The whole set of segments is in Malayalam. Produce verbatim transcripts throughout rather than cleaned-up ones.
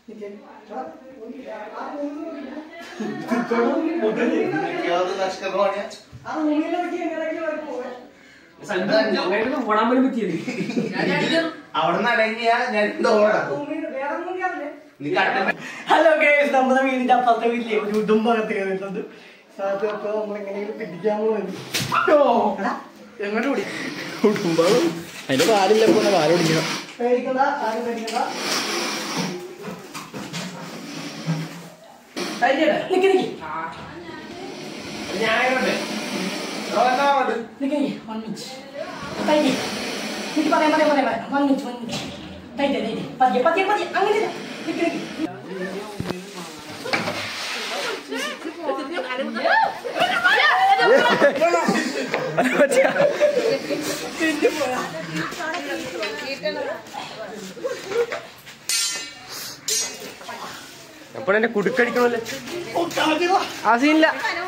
ഹലോ ഗൈസ്, നമ്മുടെ വീടിന്റെ അപ്പുറത്തെ വീട്ടിലെ ഒരു ഉടുമ്പകത്ത് കയറിയിട്ടുണ്ട്. സാധ്യത നമ്മളെങ്ങനെയും പിടിക്കാൻ പോകുന്നു. എങ്ങോട്ട് കൂടി ഉടുമ്പകം അതിന്റെ പാലില്ല, പാല് കുടിക്കണം. പേടിക്കണ്ട, ആരും പേടിക്കണ്ട. നിക്ക് നിക്ക് നിക്ക് പറയാം പറയാം പറയാം പറയാം വൺ മിനിറ്റ് വൺ മിനിറ്റ് തൈറ്റേ തൈറ്റേ പതിയെ പതിയെ പതിയെ അങ്ങനെ നിക്ക് നിക്ക് എപ്പോഴെന്നെ കുടുക്കടിക്കണല്ലേ? ആ സീനില്ല.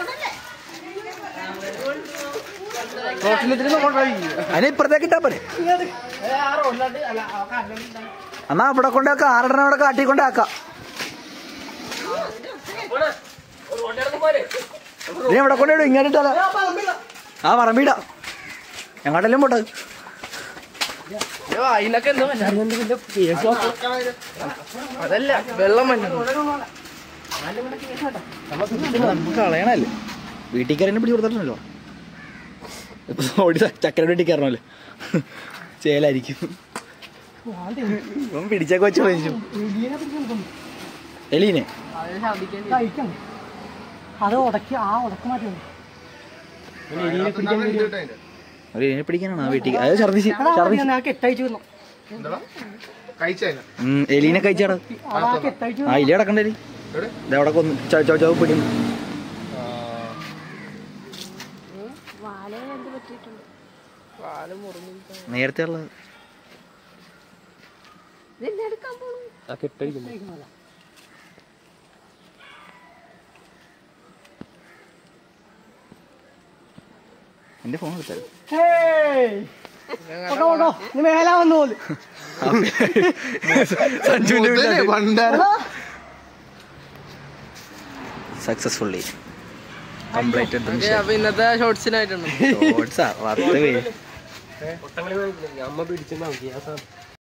അതിനെ ഇപ്പുറത്തേക്ക് ഇട്ടാ പോലെ. എന്നാ അവിടെ കൊണ്ടാക്കാം, ആറെണ്ണ അവിടെ കാട്ടിക്കൊണ്ടാക്കാം. നീ എവിടെ കൊണ്ടിടും? ഇങ്ങനെ ഇട്ടാലോ? ആ പറമ്പിടാ, ഞങ്ങടെല്ലാം പോട്ടത്. അതിനൊക്കെ എന്തോ അതല്ല വെള്ളം നമുക്ക് കളയണല്ലേ. വീട്ടിൽ കയറി പിടി കൊടുത്തിട്ടുണ്ടല്ലോ. ഇപ്പൊ ഓടി ചക്കര വീട്ടിൽ കയറണല്ലേ, ചേലായിരിക്കും. പിടിച്ചൊക്കെ വെച്ച് കഴിച്ചു എലീനെ. അത് ഉടക്കി ആ ഉടക്ക് മാറ്റി എലീനെ പിടിക്കാനാണ് വീട്ടിൽ. അത് ഛർദിച്ച് കെട്ടയച്ചു എലീനെ കഴിച്ചാടാ. ആ ഇല കിടക്കണ്ടേ ഇതവിടെ കൊന്നു ചവ് പിടിക്കുന്നു. നേരത്തെ ഉള്ളത് എന്റെ ഫോൺ എടുത്താലും മേലാ വന്നു പോലെ സക്സസ്ഫുള്ളി കംപ്ലീറ്റഡ്. ഇന്നത്തെ ഷോർട്സിനായിട്ടുണ്ട്. ഷോർട്സാ പത്ത് പേര് അമ്മ പിടിച്ചു